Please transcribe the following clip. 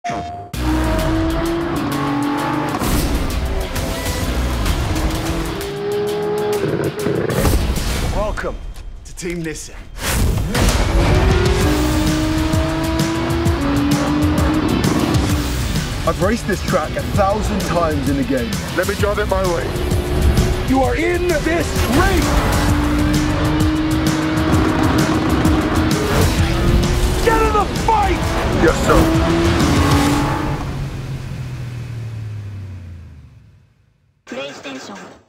Welcome to Team Nissan. I've raced this track 1,000 times in the game. Let me drive it my way. You are in this race! Get in the fight! Yes, sir. PlayStation